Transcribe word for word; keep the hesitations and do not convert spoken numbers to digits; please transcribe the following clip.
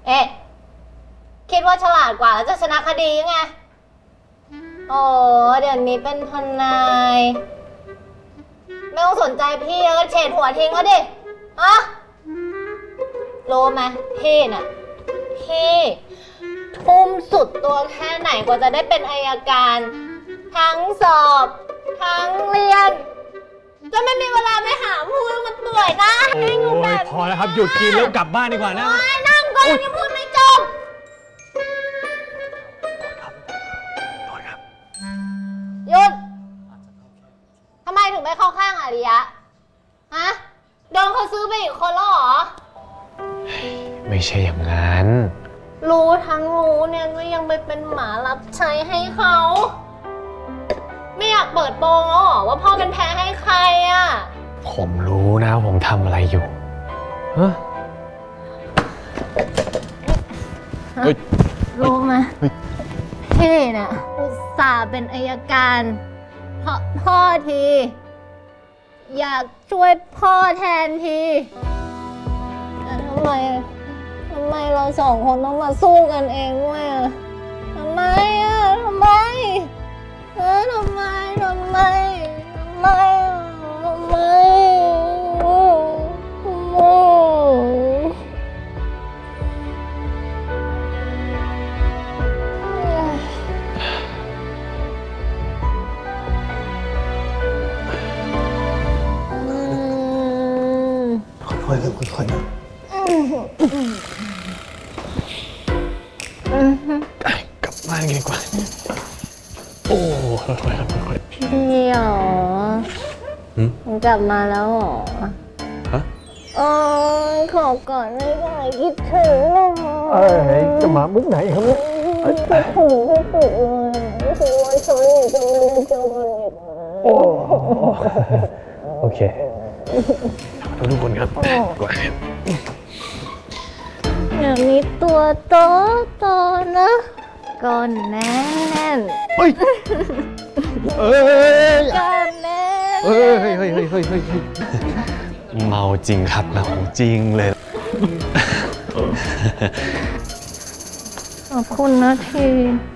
เอ๊ะคิดว่าฉลาดกว่าแล้วจะชนะคดีไงโอ้เดี๋ยวนี้เป็นทนายไม่ต้องสนใจพี่แล้วก็เฉดหัวทิ้งก็ดิอะรู้ไหมพี่น่ะพี่ทุ่มสุดตัวแค่ไหนกว่าจะได้เป็นอัยการทั้งสอบทั้งเรียนจะไม่มีเวลาไปหาพูดมันเปื่อยนะโอ้ยพอแล้วครับหยุดกินแล้วกลับบ้านดีกว่านะนั่งก่อนยังพูดไม่จบหยุดทำไมถึงไม่เข้าข้างอาริยะฮะโดนเขาซื้อไปอีกคนแล้วเหรอไม่ใช่อย่างนั้นรู้ทั้งรู้เนี่ยก็ยังไปเป็นหมารับใช้ให้เขาไม่อยากเปิดโปงแล้วหรอว่าพ่อเป็นแพ้ให้ใครอ่ะผมรู้นะผมทำอะไรอยู่เฮ้ยรู้ไหมพี่เนี่ยอุตส่าห์เป็นอัยการเพราะพ่อทีอยากช่วยพ่อแทนทีแต่ทำไมทำไมเราสองคนต้องมาสู้กันเองด้วยอ่ะทำไมอ่ะทำไมเออทำไมทำไมทำไมทำไมค่อยๆค่อยๆนะกลับบ้านกันดีกว่าโอ้ค่อยๆครับค่อยๆพี่หรอมันกลับมาแล้วหรอฮะเออขอก่อนไม่ได้คิดถึงเอ้ยจะมามึงไหนครับเนี่ยคิดถึงที่สุดเลยไม่ถึงวันฉันอยู่จะมาเรียนเจอกันอีกโอ้โอเคทุกคนครับก่อนอย่างนี้ตัวโตโตนะก้อนแน่นเฮ้ยเอ้ยก้อนแน่นเฮ้ยเฮ้ยเฮ้ยเฮ้ยเฮ้ยเฮ้ยเมาจริงครับเมาจริงเลยขอบคุณนะที